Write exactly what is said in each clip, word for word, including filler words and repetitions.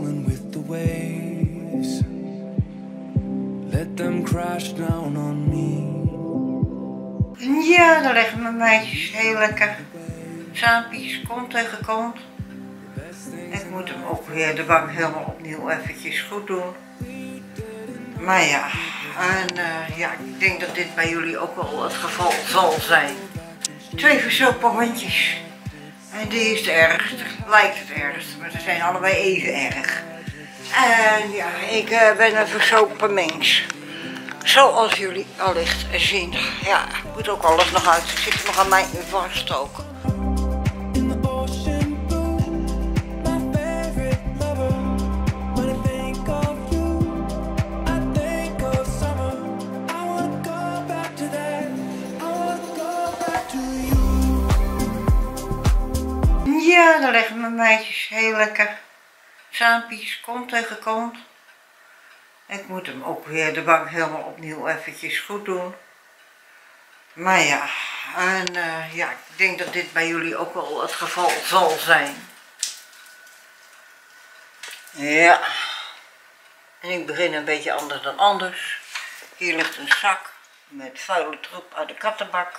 rolling with the waves. Let them crash down on me. Ja, dan leggen mijn meisjes heel lekker. Saampjes, kont tegen kont. Ik moet hem ook weer de bank helemaal opnieuw eventjes goed doen. Maar ja, en uh, ja, ik denk dat dit bij jullie ook wel het geval zal zijn. Twee verzopen hondjes. En die is de ergste, lijkt het ergste, maar ze zijn allebei even erg. En ja, ik uh, ben een verzopen mens. Zoals jullie allicht zien. Ja, ik moet ook alles nog uit. Ik zit nog aan mij vast ook. Ja, dan leggen mijn meisjes heel lekker. Saampjes, kont tegen kont. Ik moet hem ook weer de bank helemaal opnieuw eventjes goed doen. Maar ja, en uh, ja, ik denk dat dit bij jullie ook wel het geval zal zijn. Ja. En ik begin een beetje anders dan anders. Hier ligt een zak met vuile troep uit de kattenbak.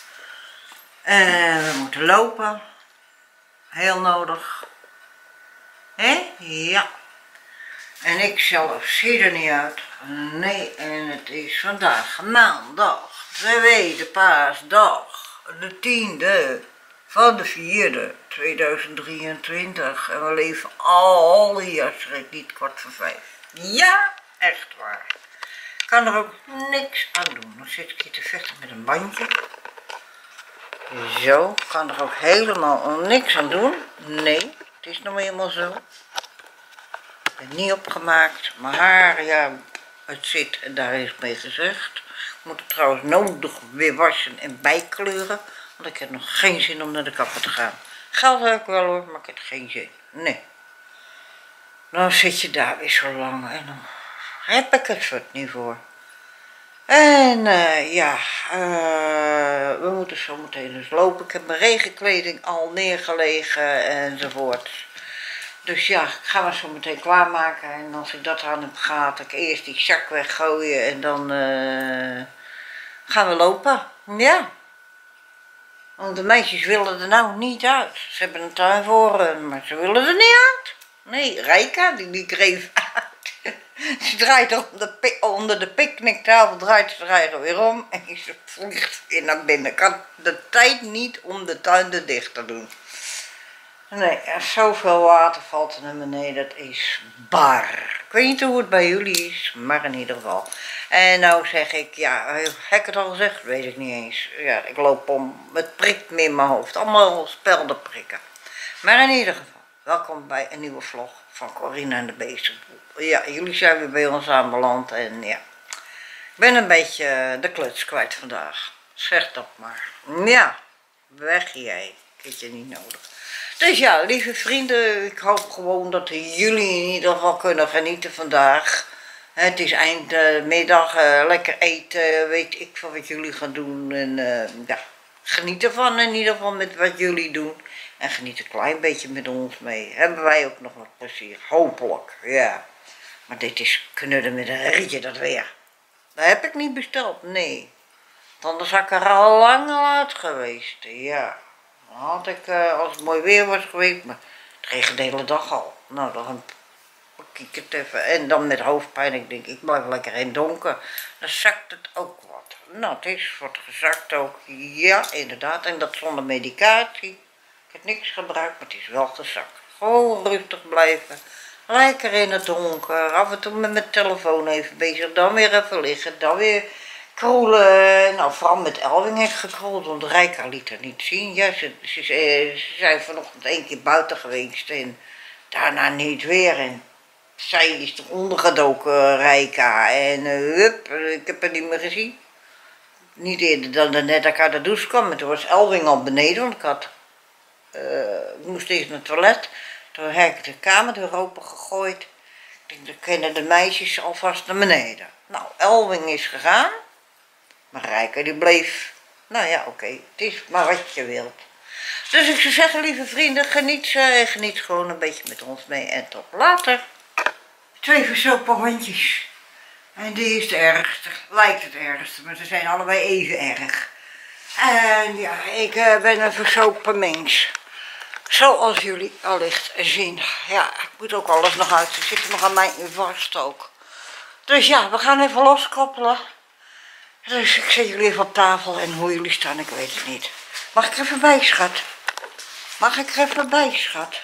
En we moeten lopen. Heel nodig. Hé? Ja. En ik zelf zie er niet uit. Nee, en het is vandaag maandag, tweede paasdag, de tiende van de vierde, tweeduizend drieëntwintig. En we leven al hier, schrik niet, kwart voor vijf. Ja, echt waar. Ik kan er ook niks aan doen. Dan zit ik hier te vechten met een bandje. Zo, ik kan er ook helemaal niks aan doen. Nee, het is nog helemaal zo. Ik ben niet opgemaakt. Mijn haar, ja, het zit en daar is mee gezegd. Ik moet het trouwens nodig weer wassen en bijkleuren. Want ik heb nog geen zin om naar de kapper te gaan. Geld heb ik wel hoor, maar ik heb geen zin. Nee. Dan zit je daar weer zo lang en dan heb ik het voor het niet voor. En uh, ja, uh, we moeten zo meteen dus lopen. Ik heb mijn regenkleding al neergelegen enzovoort. Dus ja, ik ga me zo meteen klaarmaken. En als ik dat aan heb gehad, ik eerst die zak weggooien en dan uh, gaan we lopen. Ja. Want de meisjes willen er nou niet uit. Ze hebben een tuin voor hen, maar ze willen er niet uit. Nee, Rijka, die liep er even uit. Ze draait onder de, onder de picknicktafel, draait ze er weer om en ze vliegt weer naar binnen. Ik had de tijd niet om de tuin er dicht te doen. Nee, er zoveel water valt er naar beneden, dat is bar. Ik weet niet hoe het bij jullie is, maar in ieder geval. En nou zeg ik, ja, heb ik het al gezegd? Weet ik niet eens. Ja, ik loop om, het prikt me in mijn hoofd, allemaal spelden prikken. Maar in ieder geval, welkom bij een nieuwe vlog van Corina en de Beestenboel. Ja, jullie zijn weer bij ons aanbeland en ja, ik ben een beetje de kluts kwijt vandaag. Zeg dat maar. Ja, weg jij, ik heb je niet nodig. Dus ja, lieve vrienden, ik hoop gewoon dat jullie in ieder geval kunnen genieten vandaag. Het is eindmiddag, uh, lekker eten, weet ik van wat jullie gaan doen. En uh, ja, geniet ervan in ieder geval met wat jullie doen. En geniet een klein beetje met ons mee. Hebben wij ook nog wat plezier, hopelijk, ja. Maar dit is knudden met een rietje, dat weer. Dat heb ik niet besteld, nee. Want anders had ik er al lang uit geweest, ja. Dan had ik, uh, als het mooi weer was geweest, maar het regent de hele dag al. Nou, dan kijk het even. En dan met hoofdpijn, ik denk, ik blijf lekker in het donker. Dan zakt het ook wat. Nou, het is wat gezakt ook. Ja, inderdaad. En dat zonder medicatie. Ik heb niks gebruikt, maar het is wel gezakt. Gewoon rustig blijven. Lekker in het donker. Af en toe met mijn telefoon even bezig. Dan weer even liggen. Dan weer kroelen. Nou, vooral met Elwing heb ik gekroeld, want Rijka liet het niet zien. Ja, ze, ze, ze zijn vanochtend één keer buiten geweest en daarna niet weer. En zij is toch ondergedoken, Rijka. En uh, hup, ik heb haar niet meer gezien. Niet eerder dan net dat ik uit de douche kwam. En toen was Elwing al beneden, want ik had, uh, ik moest eerst naar het toilet. Toen heb ik de kamerdeur open gegooid. Ik denk, dan kennen de meisjes alvast naar beneden. Nou, Elwing is gegaan. Maar Rijka die bleef, nou ja, oké, okay, het is maar wat je wilt. Dus ik zou zeggen, lieve vrienden, geniet, uh, geniet gewoon een beetje met ons mee en tot later. Twee verzopen hondjes. En die is het ergste, lijkt het ergste, maar ze zijn allebei even erg. En ja, ik uh, ben een verzopen mens. Zoals jullie allicht zien. Ja, ik moet ook alles nog uit. Ze zitten nog aan mij vast ook. Dus ja, we gaan even loskoppelen. Dus ik zet jullie even op tafel en hoe jullie staan, ik weet het niet. Mag ik er even bij, schat? Mag ik er even bij, schat?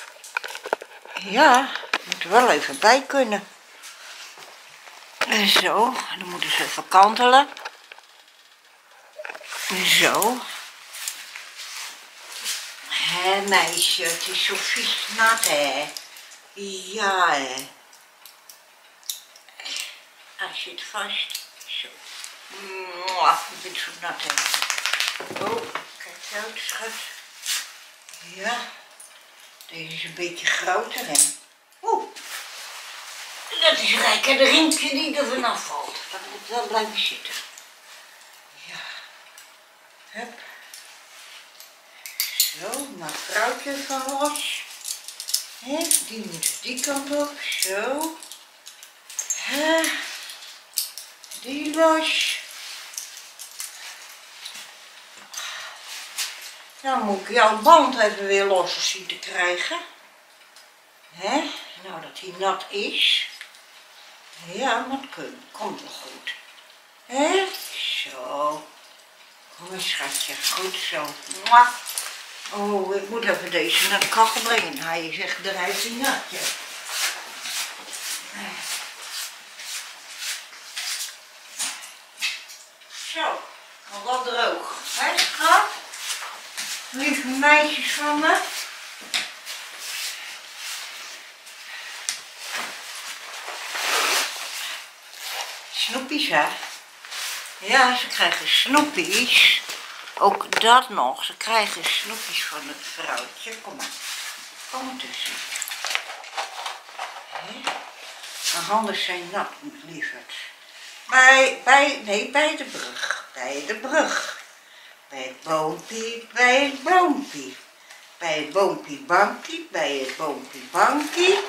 Ja, ik moet er wel even bij kunnen. En zo, en dan moeten ze even kantelen. Zo. Hé meisje, het is zo vies nat hè. Ja hè. Hij zit vast. Zo. Mwah, ik ben zo nat hè. Oh, kijk uit schat. Ja. Deze is een beetje groter hè. Oeh. Dat is rijk en de riempje die er vanaf valt. Dat moet wel blijven zitten. Ja. Hup. Zo, maar vrouwtje van los. He, die moet die kant op. Zo. He. Die los. Dan moet ik jouw band even weer los zien te krijgen. He. Nou, dat hij nat is. Ja, maar het komt wel goed. He. Zo. Kom eens schatje. Goed zo. Mwah. Oh, ik moet even deze naar de kachel brengen. Hij is echt eruit een natje. Zo, al dat droog. Hè, schat? Lieve meisjes van me. Snoepjes, hè? Ja, ze krijgen snoepjes. Ook dat nog. Ze krijgen snoepjes van het vrouwtje. Kom maar. Kom er tussen. Mijn handen zijn nat, lieverd. Bij, bij, nee, bij de brug. Bij de brug. Bij het boompie, bij het boompie. Bij het boompie bankie, bij het boompie bankie.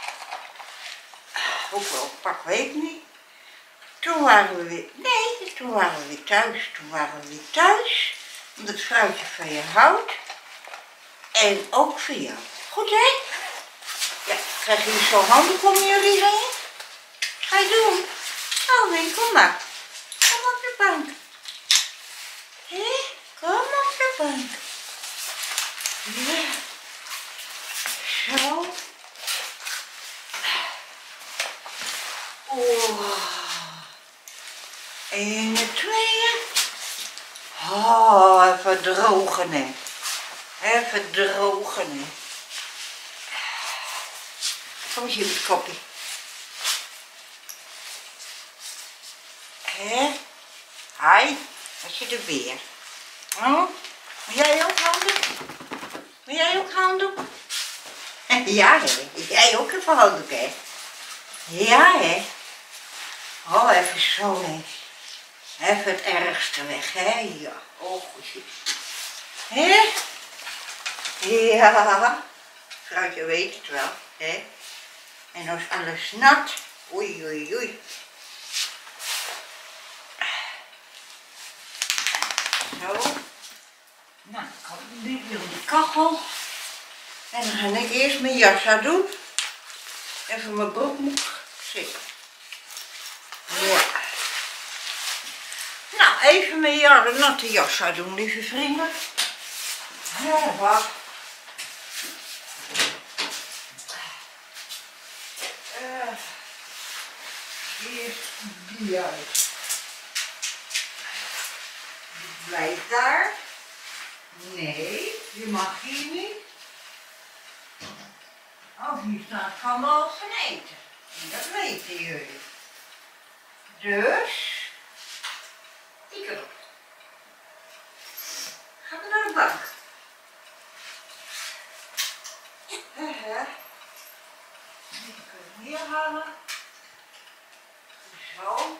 Hoeveel pak weet ik niet. Toen waren we weer, nee, toen waren we weer thuis. Toen waren we weer thuis. Omdat het vrouwtje van je houdt. En ook van jou. Goed hè? Ja, krijgen jullie zo'n handdoek om jullie heen? Ga je doen? Oh nee, kom maar. Kom op de bank. Hé? Kom op de bank. Ja. Zo. Oh. En de tweeën. Oh, even drogen hè. Even drogen hè. Kom eens hier met het kopje. Hé? Hi, wat zit er weer? Oh? Wil jij ook handdoek? Wil jij ook handdoek? Ja hè, jij ook even handdoek hè? Ja hè? Oh, even zo hè. Even het ergste weg hè, ja. Oh, goed. Hé? Ja. Vrouwtje weet het wel, hè? En als alles nat, oei oei oei. Zo. Nou, ik kan nu weer op de kachel. En dan ga ik eerst mijn jas aan doen. Even mijn broek moet zitten. Ja. Nou, even mijn jas, natte jas aan doen, lieve vrienden. Ja, wat. Uh, eerst die uit. Die blijft daar. Nee, die mag hier niet. Oh, hier staat van wel van eten. En dat weten jullie. Dus, die kan op. Gaan we naar de bank. Uh-huh. Die kunnen we hier halen. Zo.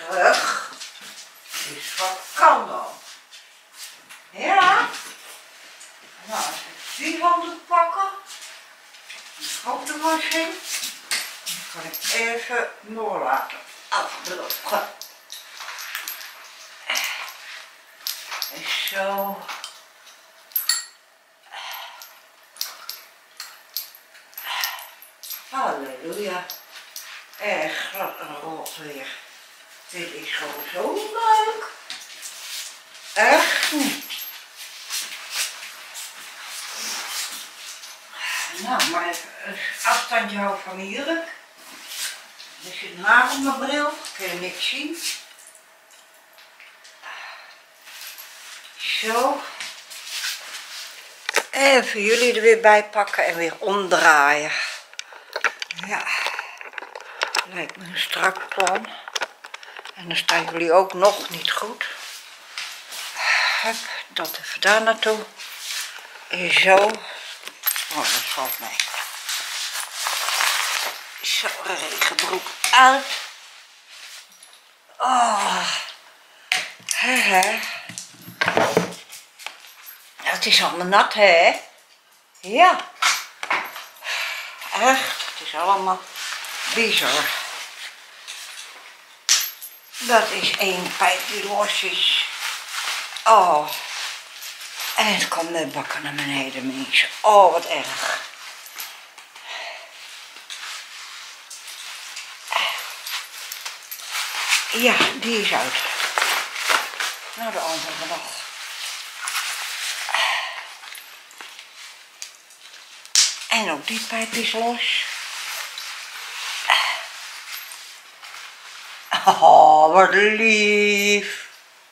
Terug. Dus wat kan dan? Ja. Nou, als ik die handen pakken, die grote was in, dan kan ik even door laten afdrukken. En zo. Halleluja. Erg glad en rot weer. Dit is gewoon zo niet leuk. Echt niet. Nou, maar even een afstandje houden van mijn jurk. Er zit een haar op mijn bril, kun je niks zien. Zo. Even jullie er weer bij pakken en weer omdraaien. Ja, lijkt me een strak plan. En dan staan jullie ook nog niet goed. Hup, dat even daar naartoe. En zo. Oh, dat valt mee. Zo, regenbroek uit. Oh. He, he. Het is allemaal nat, hè? Ja. Echt, het is allemaal bizar. Dat is één pijp die los is. Oh. En het komt met bakken naar beneden, mensen. Oh, wat erg. Ja, die is uit. Nou, de andere nog. En ook die pijp is los. Oh, wat lief.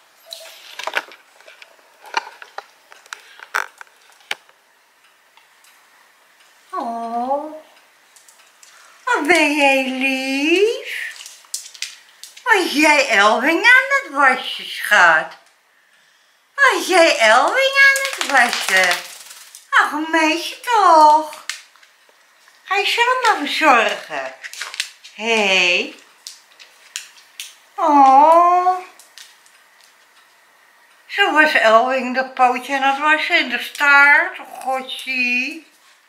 Oh, wat ben jij lief. Als jij Elwing aan het wassen, schat. Als jij Elwing aan het wassen. Ach, een meisje toch. Ga je zelf maar verzorgen. Hé. Hey. Oh. Zo was Elwing de pootje en dat was in de staart. Oh, godje.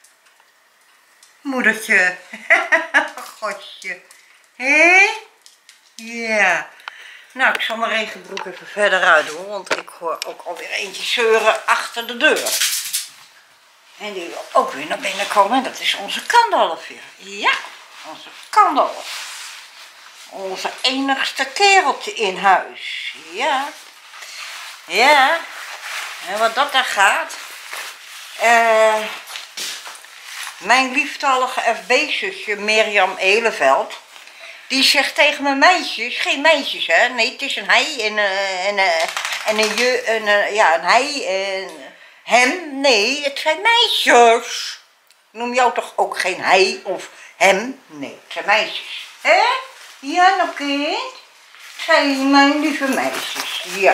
Moedertje. Godje. Hé? Hey? Ja. Nou, ik zal mijn regenbroek even verder uit doen, want ik hoor ook alweer eentje zeuren achter de deur. En die wil ook weer naar binnen komen en dat is onze Kandalf weer. Ja, onze Kandalf. Onze enigste kereltje in huis. Ja. Ja. En wat dat daar gaat. Uh, mijn lieftallige F B-zusje Mirjam Eleveld. Die zegt tegen mijn meisjes, geen meisjes hè, nee het is een hij en, uh, en, uh, en een je, en, uh, ja een hij en hem, nee het zijn meisjes. Ik noem jou toch ook geen hij of hem, nee het zijn meisjes. Hè? Ja nog kind? Het zijn mijn lieve meisjes, ja.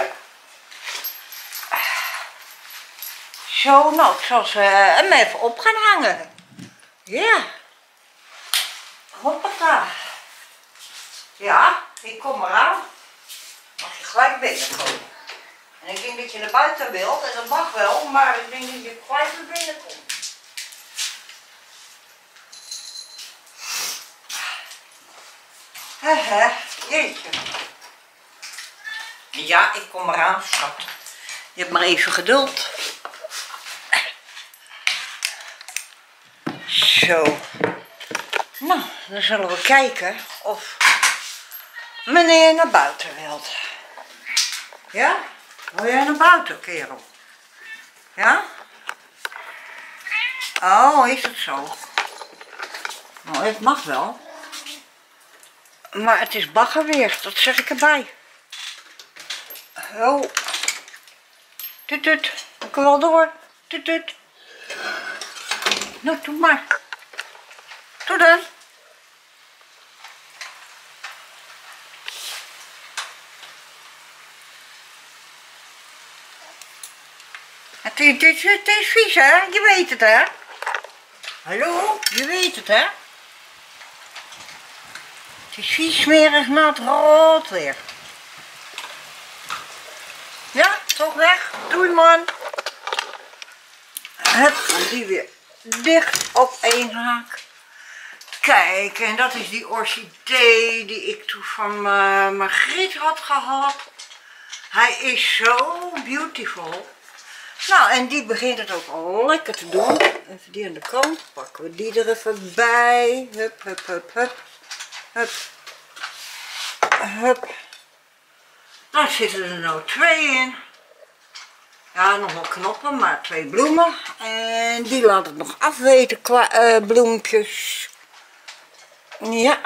Zo, nou ik zal ze uh, hem even op gaan hangen. Ja. Hoppata. Ja, ik kom eraan. Mag je gelijk binnenkomen. En ik denk dat je naar buiten wilt, en dat mag wel, maar ik denk dat je gelijk naar binnen komt. Hehe, jeetje. Ja, ik kom eraan, schat. Je hebt maar even geduld. Zo. Nou, dan zullen we kijken of meneer naar buiten wilt. Ja? Wil jij naar buiten, kerel? Ja? Oh, is het zo? Nou, het mag wel. Maar het is baggerweer, dat zeg ik erbij. Oh. Tut tut. Ik kan wel door. Tut tut. Nou, doe maar. Doe dan. Het is, het, is, het is vies, hè? Je weet het, hè? Hallo? Je weet het, hè? Het is vies, smerig, nat, rood weer. Ja, toch weg? Doei, man. Hup, die weer dicht op één haak. Kijk, en dat is die orchidee die ik toen van uh, Margriet had gehad. Hij is zo beautiful. Nou, en die begint het ook al lekker te doen. Even die aan de kant. Pakken we die er even bij. Hup, hup, hup, hup. Hup. Hup. Daar zitten er nou twee in. Ja, nog wel knoppen, maar twee bloemen. En die laat het nog afweten qua uh, bloempjes. Ja.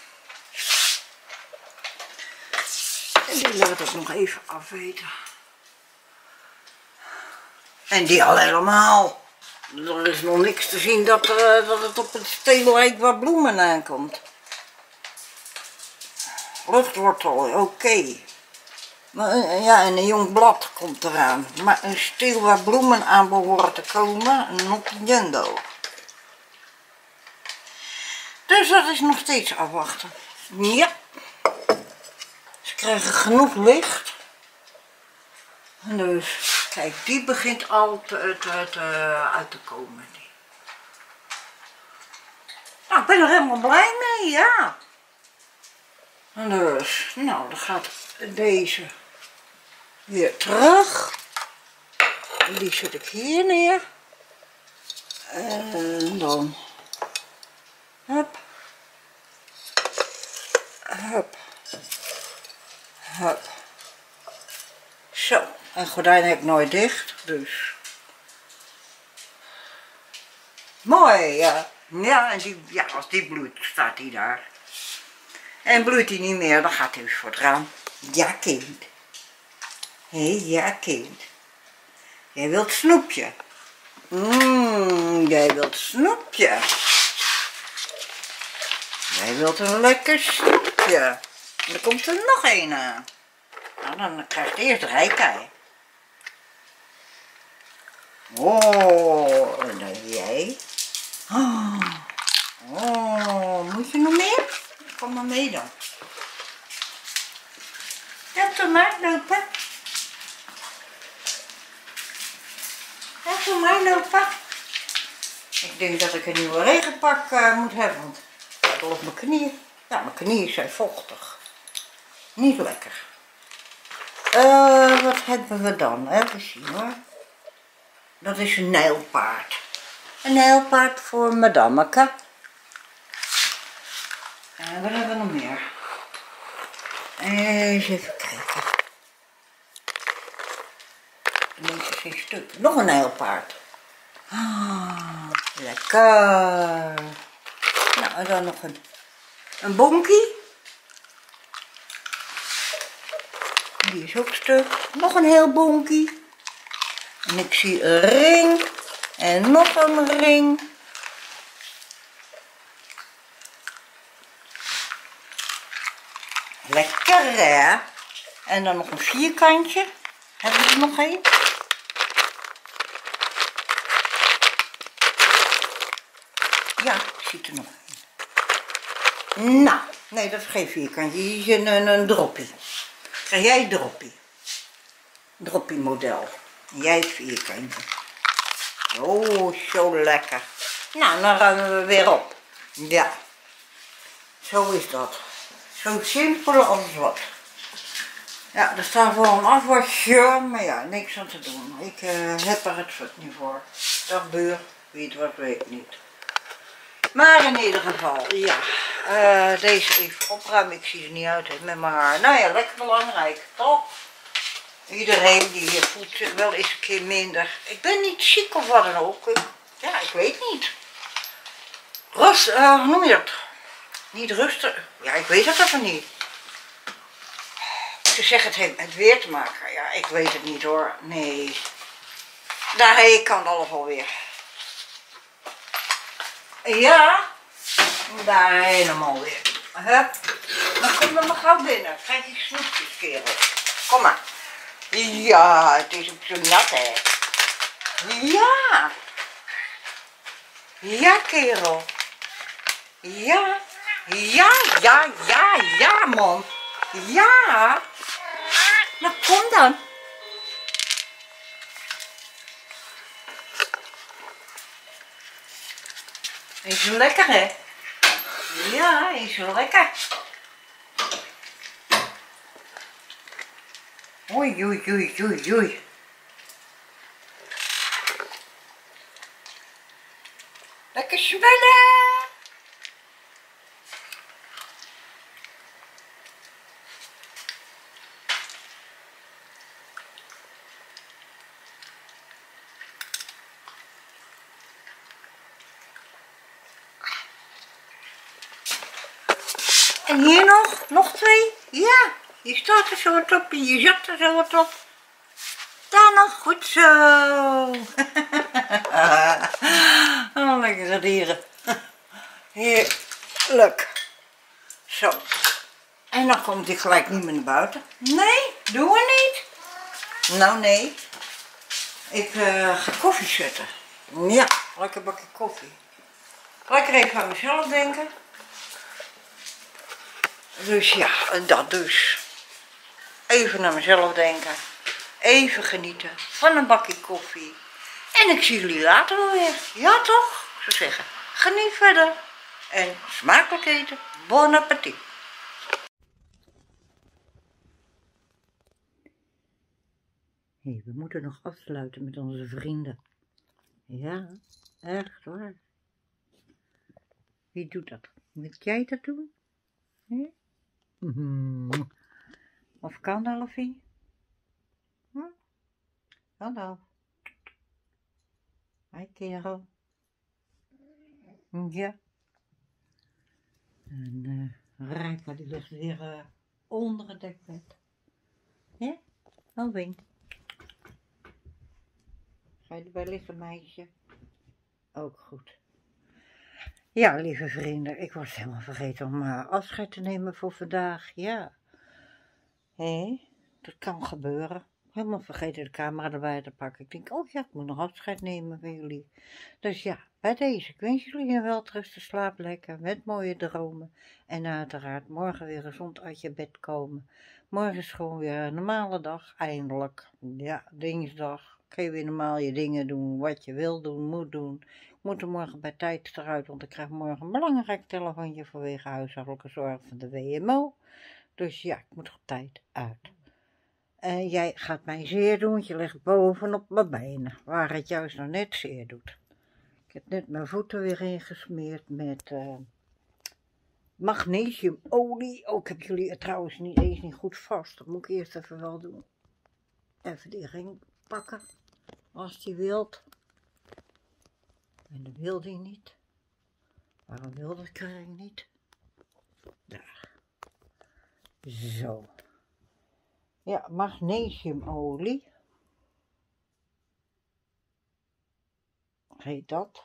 En die laat het nog even afweten. En die al helemaal. Er is nog niks te zien dat, uh, dat het op het steelrijk waar bloemen aankomt. Luchtwortel, oké. Okay. Maar, uh, ja, en een jong blad komt eraan. Maar een steel waar bloemen aan behoren te komen, not jungo. Dus dat is nog steeds afwachten. Ja. Ze krijgen genoeg licht. Dus, kijk, die begint al te, te, te, uit te komen. Nou, ik ben er helemaal blij mee, ja. Dus, nou, dan gaat deze weer terug. En die zet ik hier neer. En dan, hup, hup, hup. Zo, en gordijn heb ik nooit dicht, dus. Mooi, ja. Ja, en die, ja, als die bloeit, staat die daar. En bloeit hij niet meer, dan gaat hij eens voor het raam. Ja, kind. Hé, hey, ja, kind. Jij wilt snoepje. Mmm, jij wilt snoepje. Jij wilt een lekker snoepje. En er komt er nog een aan. Nou, dan krijgt hij eerst rijkei. Oh, en dan jij. Oh, oh, moet je nog meer? Kom maar mee dan. Ja, doe maar lopen. Ja, doe maar lopen. Ik denk dat ik een nieuwe regenpak uh, moet hebben, want ik heb al op mijn knieën. Ja, mijn knieën zijn vochtig. Niet lekker. Uh, wat hebben we dan? Even zien hoor. Dat is een nijlpaard. Een nijlpaard voor madammeke. En wat hebben we nog meer? Eens even kijken. Deze is een stuk. Nog een nijlpaard. Ah, lekker. Nou, en dan nog een, een bonkie. Die is ook stuk. Nog een heel bonkie. En ik zie een ring. En nog een ring. Lekker hè. En dan nog een vierkantje. Hebben we er nog een? Ja, ik zie er nog een. Nou, nee, dat is geen vierkantje. Hier is een, een, een droppie. Krijg jij droppie? Droppie model. En jij het vierkantje. Oh, zo lekker. Nou, dan ruimen we weer op. Ja. Zo is dat. Zo simpel als wat. Ja, er staat wel een afwasje, maar ja, niks aan te doen. Ik uh, heb er het fut niet voor. Dag buur, wie het wat weet niet. Maar in ieder geval, ja. Uh, deze even opruimen, ik zie er niet uit met mijn haar. Nou ja, lekker belangrijk, toch? Iedereen die hier voelt zich wel eens een keer minder. Ik ben niet ziek of wat dan ook. Ja, ik weet niet. Rust, uh, hoe noem je dat? Niet rustig. Ja, ik weet het even niet. Ze zeggen het heeft met weer te maken. Ja, ik weet het niet hoor. Nee. Nee, ik kan alles alweer. Ja. Daar helemaal weer. Hup. Dan kom dan maar gauw binnen. Krijg je snoepjes, kerel. Kom maar. Ja, het is ook zo nat hè. Ja. Ja, kerel. Ja. Ja, ja, ja, ja, man. Ja. Nou, kom dan. Is wel lekker, hè? Ja, is wel lekker. Oei, oei, oei, oei, oei. Lekker smellen! En hier nog, nog twee. Ja, je staat er zo wat op en je zat er zo wat op. Daar nog, goed zo. Oh, lekkere dieren. Heerlijk. Zo. En dan komt hij gelijk niet meer naar buiten. Nee, doen we niet. Nou nee. Ik uh, ga koffie zetten. Ja, lekker bakje koffie. Lekker even aan mezelf denken. Dus ja, dat dus. Even naar mezelf denken. Even genieten van een bakje koffie. En ik zie jullie later wel weer. Ja toch? Ik zou zeggen, geniet verder. En smakelijk eten. Bon appétit. Hey, we moeten nog afsluiten met onze vrienden. Ja, echt waar. Wie doet dat? Moet jij dat doen? Hm? Mm-hmm. Of kan Alfie? Hm? Hallo. Hi kerel. Ja. En uh, Rijka die ligt weer uh, onder het dekbed. Ja? Alwin. Ga je erbij liggen meisje? Ook goed. Ja, lieve vrienden, ik was helemaal vergeten om uh, afscheid te nemen voor vandaag. Ja. Hé, hey, dat kan gebeuren. Helemaal vergeten de camera erbij te pakken. Ik denk, oh ja, ik moet nog afscheid nemen van jullie. Dus ja, bij deze, ik wens jullie een welterusten, slaap lekker, met mooie dromen. En uiteraard morgen weer gezond uit je bed komen. Morgen is gewoon weer een normale dag, eindelijk. Ja, dinsdag. Kun je weer normaal je dingen doen, wat je wil doen, moet doen. Ik moet er morgen bij tijd eruit, want ik krijg morgen een belangrijk telefoontje vanwege huishoudelijke zorg van de W M O. Dus ja, ik moet op tijd uit. En jij gaat mij zeer doen, want je ligt bovenop mijn benen, waar het juist nog net zeer doet. Ik heb net mijn voeten weer ingesmeerd met uh, magnesiumolie. Oh, ik heb jullie trouwens niet eens niet goed vast. Dat moet ik eerst even wel doen. Even die ring pakken, als die wilt. En dat wil die niet. Waarom wil dat ring niet? Daar. Zo. Ja, magnesiumolie. Heet dat.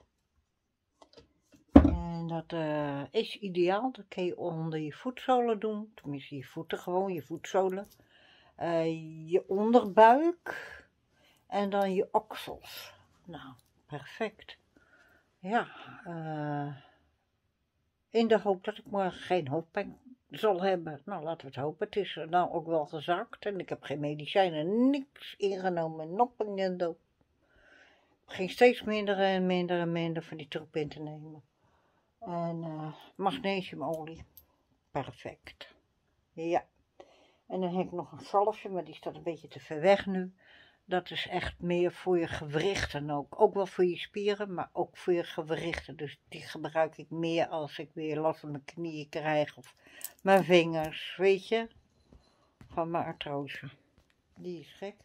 En dat uh, is ideaal. Dat kun je onder je voetzolen doen. Tenminste, je voeten gewoon, je voetzolen. Uh, je onderbuik. En dan je oksels. Nou, perfect. Ja, uh, in de hoop dat ik morgen geen hoofdpijn zal hebben. Nou, laten we het hopen. Het is nou ook wel gezakt. En ik heb geen medicijnen, niks ingenomen. Noppen en doop. Ik ging steeds minder en minder en minder van die troep in te nemen. En uh, magnesiumolie. Perfect. Ja. En dan heb ik nog een zalfje, maar die staat een beetje te ver weg nu. Dat is echt meer voor je gewrichten ook. Ook wel voor je spieren, maar ook voor je gewrichten. Dus die gebruik ik meer als ik weer last van mijn knieën krijg. Of mijn vingers, weet je. Van mijn artrose. Die is gek.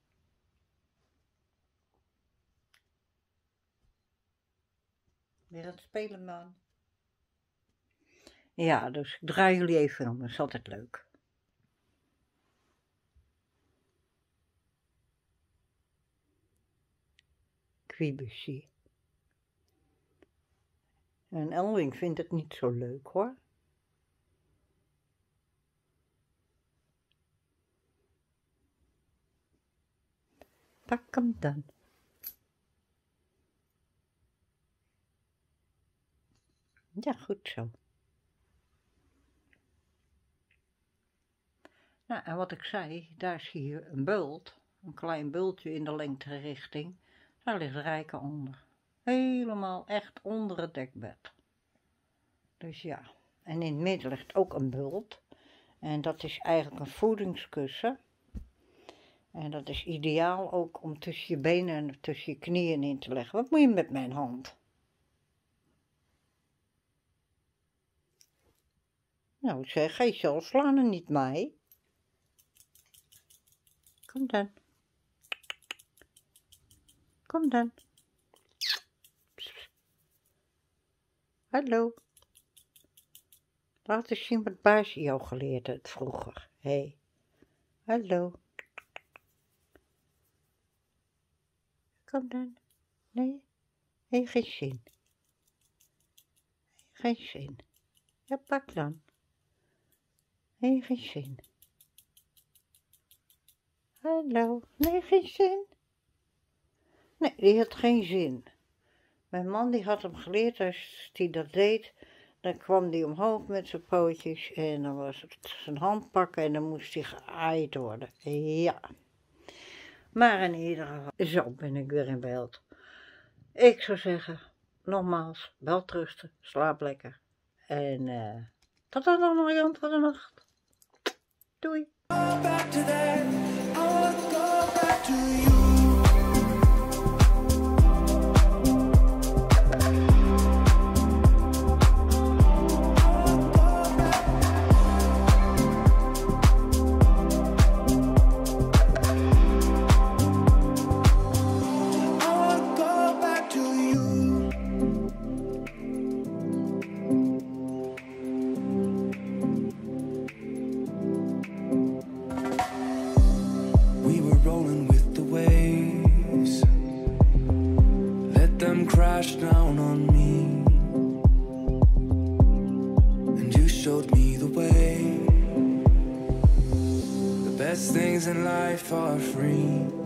Weer aan het spelen, man. Ja, dus ik draai jullie even om. Dat is altijd leuk. Quibusje. En Elwing vindt het niet zo leuk, hoor. Pak hem dan. Ja, goed zo. Nou, en wat ik zei, daar zie je een bult, een klein bultje in de lengte richting. Daar ligt Rijke onder. Helemaal echt onder het dekbed. Dus ja, en in het midden ligt ook een bult. En dat is eigenlijk een voedingskussen. En dat is ideaal ook om tussen je benen en tussen je knieën in te leggen. Wat moet je met mijn hand? Nou zeg, ga je zelf slaan en niet mij. Kom dan. Kom dan. Hallo. Laat eens zien wat baasje jou geleerd heeft vroeger. Hé. Hey. Hallo. Kom dan. Nee. Hé, geen zin. Geen zin. Ja, pak dan. Hé, geen zin. Hallo. Nee, geen zin. Nee, die had geen zin. Mijn man die had hem geleerd, als hij dat deed, dan kwam hij omhoog met zijn pootjes en dan was het zijn hand pakken en dan moest hij geaaid worden. Ja. Maar in ieder geval, zo ben ik weer in beeld. Ik zou zeggen, nogmaals, wel rusten, slaap lekker. En uh, tot dan nog een rand van de nacht. Doei. Crashed down on me, and you showed me the way. The best things in life are free.